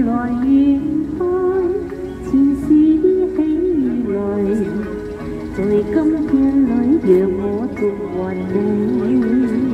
天來遠開，前事起來，在今天裏讓我續還你。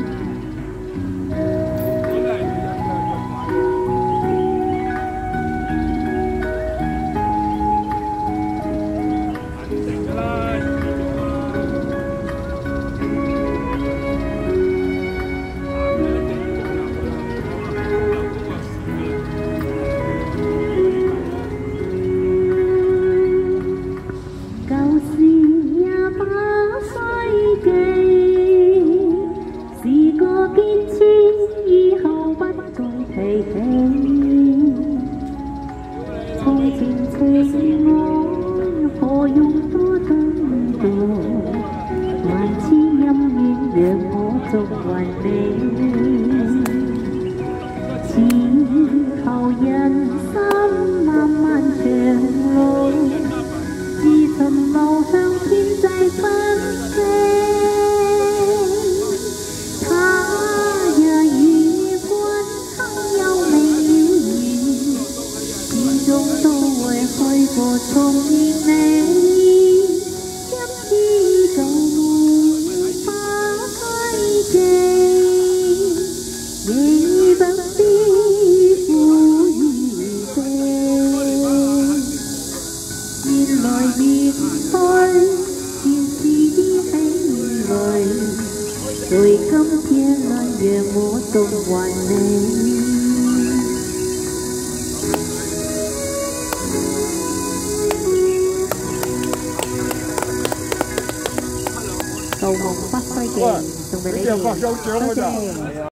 從前情愛何用多等待，萬千恩怨讓我續還你。此後人生漫漫長路，自尋路向天際分飛。我重現你，一次就無法推記，你不必苦於地，越來越開，前事已起來，在今天裏讓我續還你。cầu mong phát quay kèm送俾你哋，多謝。